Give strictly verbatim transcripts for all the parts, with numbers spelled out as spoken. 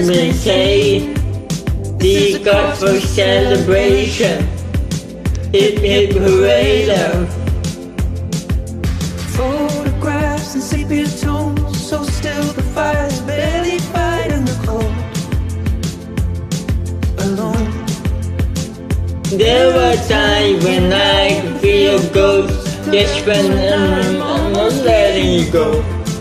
may say, the God for celebration. Hip hip hooray love. Photographs and sepia tones, so still the fire's barely fighting the cold. Alone. There were times when I could feel a ghost, just when I'm, I'm not letting you go.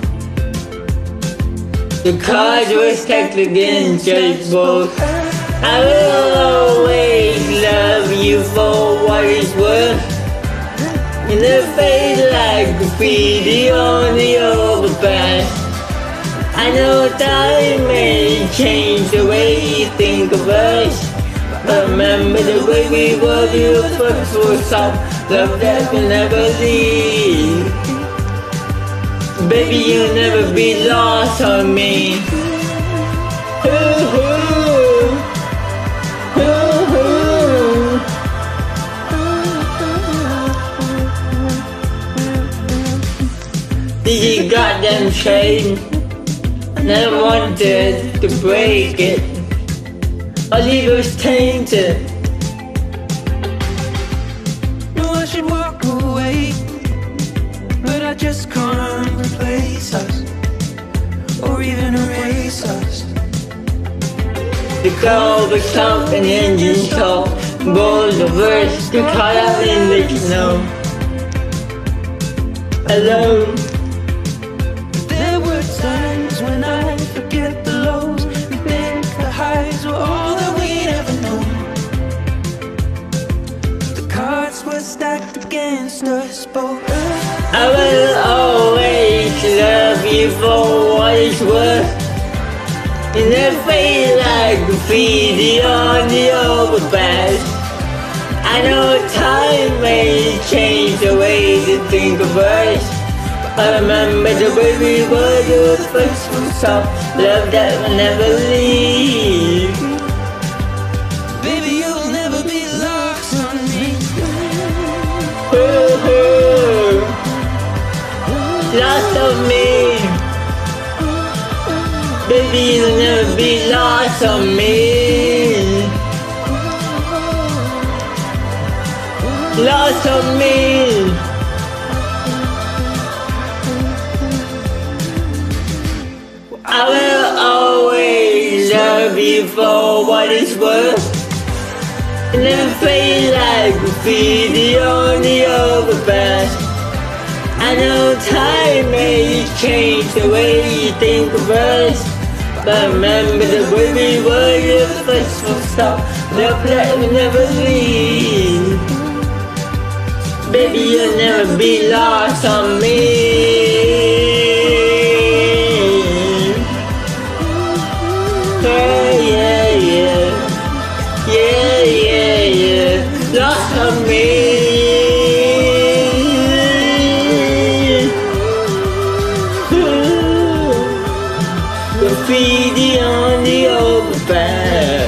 The cards were stacked against us both. I will always love you for what it's worth. In the face like graffiti on the overpass. I know time may change the way you think of us, but remember the way we were beautiful for some love that will never leave. Baby, you'll never be lost on me. Ooh, ooh, ooh, ooh. This goddamn chain, never wanted to break it. Our leave was tainted. No, I should walk away, but I just can't replace us, or even erase us. The car was sunk and the engine stalled. Balls of verse to cut out in the snow. Alone. There were times when I forget the lows and think the highs were all that we'd ever known. The cards were stacked against us both. I will always love you for what it's worth. In the face like graffiti on the overpass. I know time may change the way to think of us, I remember the way we were the first from some love that will never leave. Baby, you'll never be lost on me. Ooh, ooh. Lost on me. Baby, you'll never be lost on me. Lost on me. I will always love you for what it's worth. And then fade like graffiti on the overpass. I know time may change the way you think of us, but remember the way we were your first from start. Love that will never leave. Baby, you'll never be lost on me. Yeah, yeah, yeah. Yeah, yeah, yeah. Lost on me. Ooh. Graffiti on the overpass.